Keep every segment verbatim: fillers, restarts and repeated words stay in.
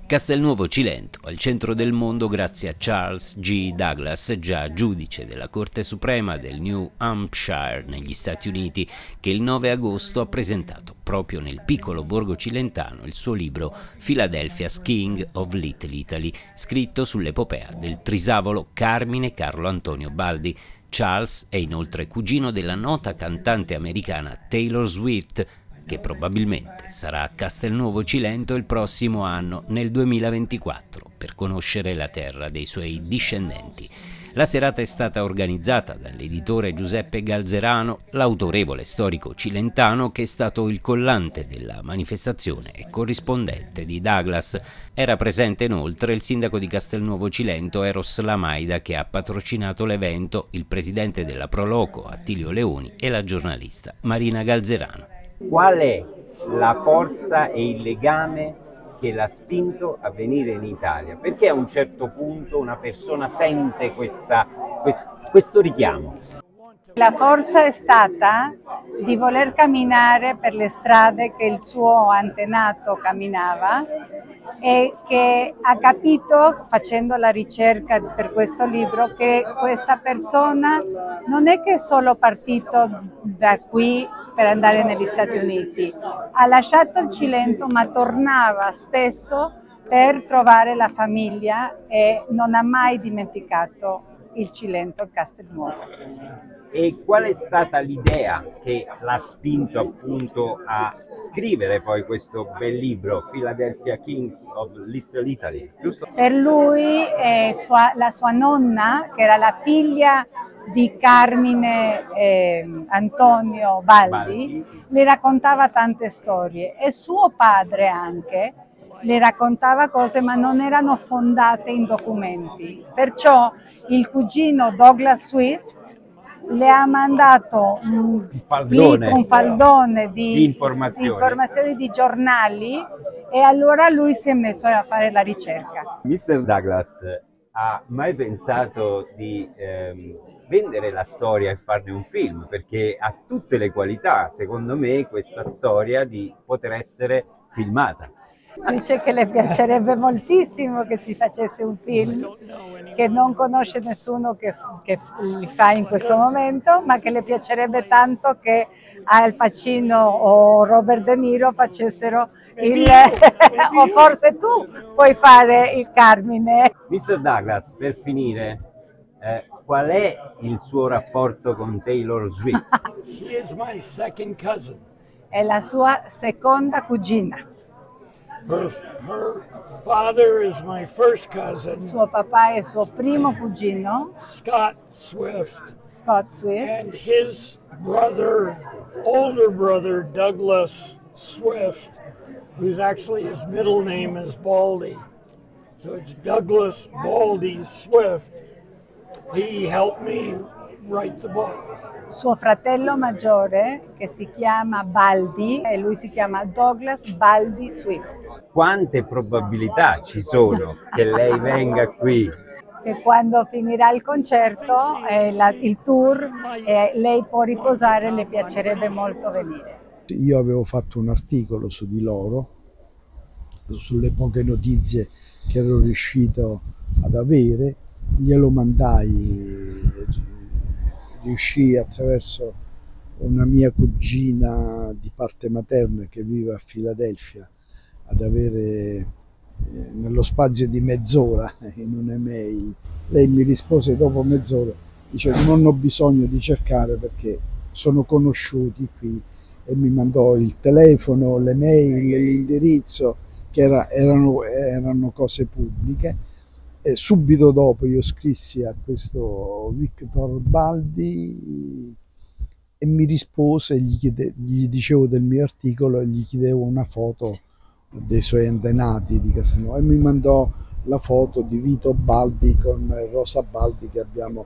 Castelnuovo Cilento, al centro del mondo grazie a Charles G. Douglas, già giudice della Corte Suprema del New Hampshire negli Stati Uniti, che il nove agosto ha presentato proprio nel piccolo borgo cilentano il suo libro Philadelphia's King of Little Italy, scritto sull'epopea del trisavolo Carmine Carlo Antonio Baldi. Charles è inoltre cugino della nota cantante americana Taylor Swift, che probabilmente sarà a Castelnuovo Cilento il prossimo anno, nel duemilaventiquattro, per conoscere la terra dei suoi discendenti. La serata è stata organizzata dall'editore Giuseppe Galzerano, l'autorevole storico cilentano che è stato il collante della manifestazione e corrispondente di Douglas. Era presente inoltre il sindaco di Castelnuovo Cilento, Eros Lamaida, che ha patrocinato l'evento, il presidente della Proloco, Attilio Leoni, e la giornalista Marina Galzerano. Qual è la forza e il legame che l'ha spinto a venire in Italia? Perché a un certo punto una persona sente questa, quest, questo richiamo? La forza è stata di voler camminare per le strade che il suo antenato camminava e che ha capito, facendo la ricerca per questo libro, che questa persona non è che è solo partito da qui per andare negli Stati Uniti, ha lasciato il Cilento ma tornava spesso per trovare la famiglia e non ha mai dimenticato il Cilento, il Castelnuovo. E qual è stata l'idea che l'ha spinto appunto a scrivere poi questo bel libro, Philadelphia Kings of Little Italy? Giusto? Per lui eh, sua, la sua nonna, che era la figlia di Carmine eh, Antonio Baldi, Baldi, le raccontava tante storie e suo padre anche le raccontava cose ma non erano fondate in documenti. Perciò il cugino Douglas Swift le ha mandato un faldone, un faldone di, di, informazioni. di informazioni di giornali e allora lui si è messo a fare la ricerca. mister Douglas ha mai pensato di ehm, vendere la storia e farne un film? Perché ha tutte le qualità, secondo me, questa storia di poter essere filmata. Dice che le piacerebbe moltissimo che ci facesse un film, che non conosce nessuno che, che li fa in questo momento, ma che le piacerebbe tanto che Al Pacino o Robert De Niro facessero il... o forse tu puoi fare il Carmine. mister Douglas, per finire, eh, qual è il suo rapporto con Taylor Swift? She is my second cousin. È la sua seconda cugina. Her, her father is my first cousin. Suo papà è il suo primo cugino, Scott Swift. Scott Swift. And his brother, older brother, Douglas Swift, who's actually his middle name is Baldi. So it's Douglas Baldi Swift. He helped me write the book. Suo fratello maggiore, che si chiama Baldi, e lui si chiama Douglas Baldi Swift. Quante probabilità ci sono che lei venga qui? Che quando finirà il concerto, eh, la, il tour, eh, lei può riposare, le piacerebbe molto venire. Io avevo fatto un articolo su di loro, sulle poche notizie che ero riuscito ad avere, glielo mandai. Riuscii attraverso una mia cugina di parte materna che vive a Filadelfia ad avere eh, nello spazio di mezz'ora in un'email. Lei mi rispose dopo mezz'ora, dice non ho bisogno di cercare perché sono conosciuti qui, e mi mandò il telefono, le mail, l'indirizzo, che era, erano, erano cose pubbliche. E subito dopo io scrissi a questo Victor Baldi e mi rispose, gli, chiede, gli dicevo del mio articolo e gli chiedevo una foto dei suoi antenati di Castelnuovo e mi mandò la foto di Vito Baldi con Rosa Baldi che abbiamo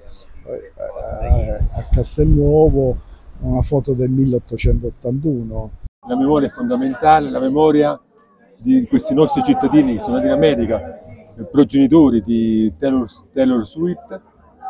eh, a Castelnuovo, una foto del milleottocentottantuno. La memoria è fondamentale, la memoria di questi nostri cittadini che sono nati in America, progenitori di Taylor, Taylor Swift,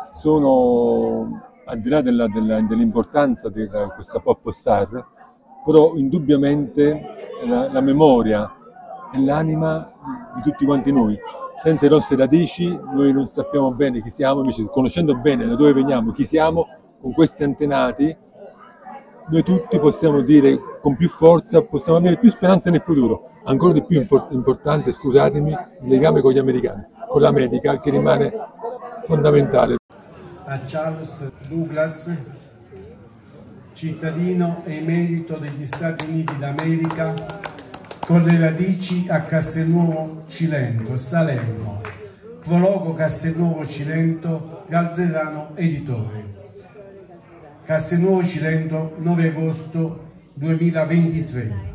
sono, al di là dell'importanza di questa pop star, però indubbiamente la, la memoria e l'anima di tutti quanti noi. Senza le nostre radici noi non sappiamo bene chi siamo, invece conoscendo bene da dove veniamo, chi siamo, con questi antenati, noi tutti possiamo dire con più forza, possiamo avere più speranza nel futuro. Ancora di più importante, scusatemi, il legame con gli americani, con l'America, che rimane fondamentale. A Charles Douglas, cittadino emerito degli Stati Uniti d'America, con le radici a Castelnuovo Cilento, Salerno. Prologo Castelnuovo Cilento, Galzerano Editore. Castelnuovo Cilento, nove agosto duemilaventitré.